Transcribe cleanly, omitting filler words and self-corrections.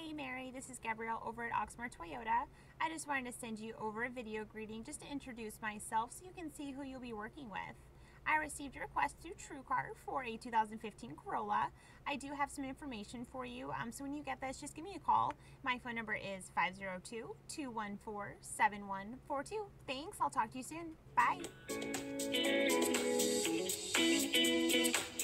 Hey Mary, this is Gabrielle over at Oxmoor Toyota. I just wanted to send you over a video greeting just to introduce myself so you can see who you'll be working with. I received a request through TrueCar for a 2015 Corolla. I do have some information for you, so when you get this, just give me a call. My phone number is 502-214-7142. Thanks, I'll talk to you soon. Bye.